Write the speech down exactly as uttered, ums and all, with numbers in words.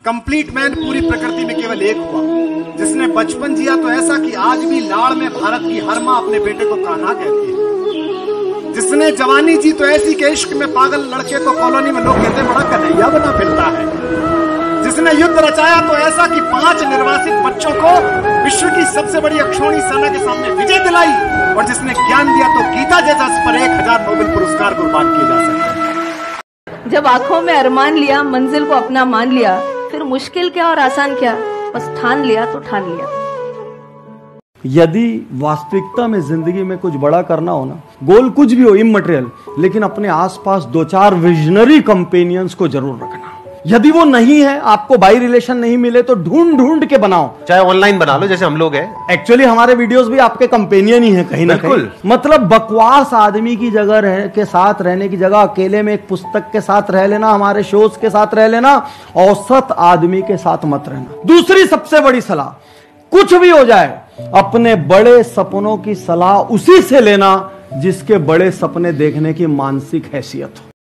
Complete man पूरी प्रकृति में केवल एक हुआ, जिसने बचपन जिया तो ऐसा कि आज भी लाड़ में भारत की हर मां अपने बेटे को कान्हा कहती है। जिसने जवानी जी तो ऐसी के इश्क में पागल लड़के को कॉलोनी में लोग कहते बड़ा कन्हैया बना फिरता है। जिसने युद्ध रचाया तो ऐसा कि पांच निर्वासित बच्चों को विश्व की सबसे बड़ी अक्षौणी सेना के सामने विजय दिलाई, और जिसने ज्ञान दिया तो गीता जैसा पर एक हजार नोबेल पुरस्कार कुर्बान किए जा सकते हैं। जब आंखों में अरमान लिया, मंजिल को अपना मान लिया, फिर मुश्किल क्या और आसान क्या, बस ठान लिया तो ठान लिया। यदि वास्तविकता में जिंदगी में कुछ बड़ा करना हो ना, गोल कुछ भी हो इमटेरियल, लेकिन अपने आसपास दो चार विजनरी कंपेनियंस को जरूर रखना। यदि वो नहीं है, आपको बाई रिलेशन नहीं मिले तो ढूंढ ढूंढ के बनाओ, चाहे ऑनलाइन बना लो जैसे हम लोग हैं। एक्चुअली हमारे वीडियोस भी आपके कंपेनियन ही है कहीं ना कहीं। मतलब बकवास आदमी की जगह रह के साथ रहने की जगह अकेले में एक पुस्तक के साथ रह लेना, हमारे शोज के साथ रह लेना, औसत आदमी के साथ मत रहना। दूसरी सबसे बड़ी सलाह, कुछ भी हो जाए अपने बड़े सपनों की सलाह उसी से लेना जिसके बड़े सपने देखने की मानसिक हैसियत हो।